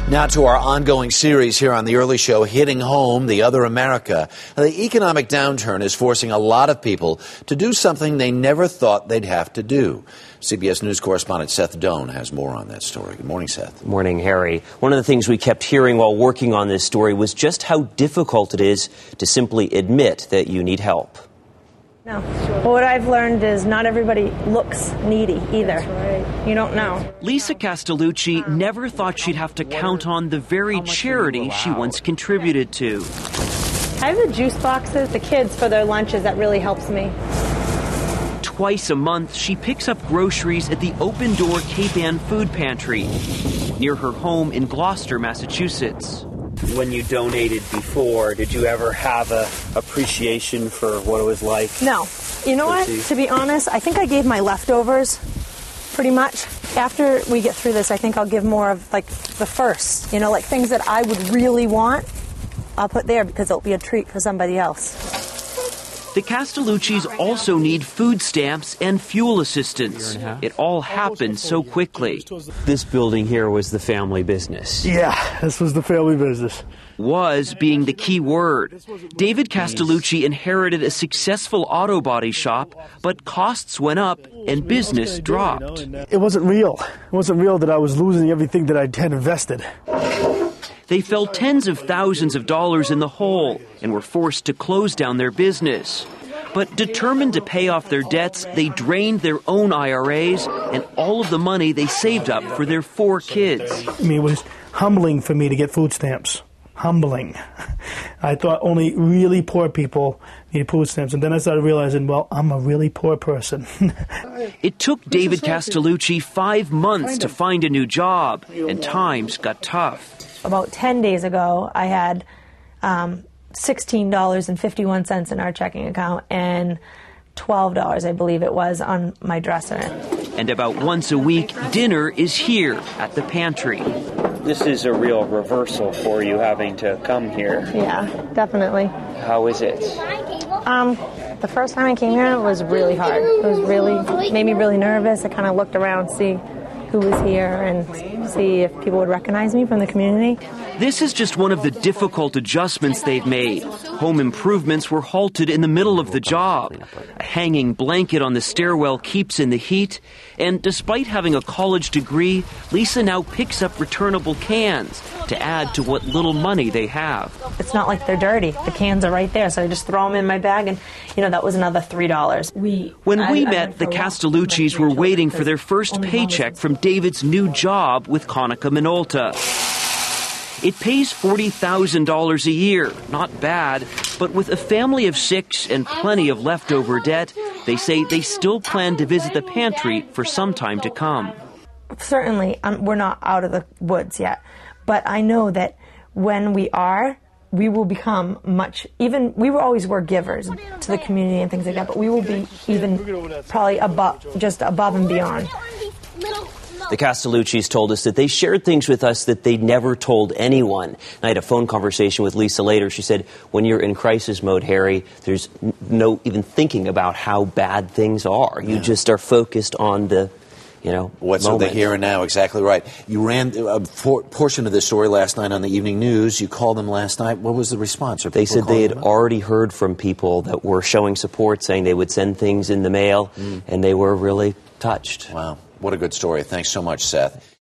Now to our ongoing series here on The Early Show, Hitting Home, The Other America. Now, the economic downturn is forcing a lot of people to do something they never thought they'd have to do. CBS News correspondent Seth Doane has more on that story. Good morning, Seth. Good morning, Harry. One of the things we kept hearing while working on this story was just how difficult it is to simply admit that you need help. No. Well, what I've learned is not everybody looks needy either. Right. You don't know. Lisa Castellucci never thought she'd have to count on the very charity she once contributed to. I have the juice boxes, the kids for their lunches. That really helps me. Twice a month, she picks up groceries at the Open Door Cape Ann Food Pantry near her home in Gloucester, Massachusetts. When you donated before, did you ever have a appreciation for what it was like? No. You know what? To be honest, I think I gave my leftovers pretty much. After we get through this, I think I'll give more of like the first, like things that I would really want, I'll put there because it'll be a treat for somebody else. The Castelluccis also need food stamps and fuel assistance. It all happened so quickly. This building here was the family business. Yeah, this was the family business. Was being the key word. David Castellucci inherited a successful auto body shop, but costs went up and business dropped. It wasn't real. It wasn't real that I was losing everything that I had invested. They fell tens of thousands of dollars in the hole and were forced to close down their business. But determined to pay off their debts, they drained their own IRAs and all of the money they saved up for their 4 kids. I mean, it was humbling for me to get food stamps. Humbling. I thought only really poor people need food stamps. And then I started realizing, well, I'm a really poor person. It took David Castellucci 5 months to find a new job, and times got tough. About 10 days ago, I had $16.51 in our checking account and $12, I believe it was, on my dresser. And about once a week, dinner is here at the pantry. This is a real reversal for you having to come here. Yeah, definitely. How is it? The first time I came here, it was really hard. It was made me really nervous. I kind of looked around to see who was here and see if people would recognize me from the community. This is just one of the difficult adjustments they've made. Home improvements were halted in the middle of the job. A hanging blanket on the stairwell keeps in the heat. And despite having a college degree, Lisa now picks up returnable cans to add to what little money they have. It's not like they're dirty. The cans are right there, so I just throw them in my bag, and, that was another $3. When we met, the Castelluccis were waiting for their first paycheck from David's new job with Konica Minolta. It pays $40,000 a year. Not bad, but with a family of 6 and plenty of leftover debt, they say they still plan to visit the pantry for some time to come. Certainly, we're not out of the woods yet, but I know that when we are, we will become we always were givers to the community and things like that, but we will be even probably above and beyond. The Castelluccis told us that they shared things with us that they'd never told anyone. And I had a phone conversation with Lisa later. She said, when you're in crisis mode, Harry, there's no even thinking about how bad things are. You just are focused on the, what's the here and now. Exactly right. You ran a portion of this story last night on the evening news. You called them last night. What was the response? They said they had already heard from people that were showing support, saying they would send things in the mail, and they were really touched. Wow. What a good story. Thanks so much, Seth.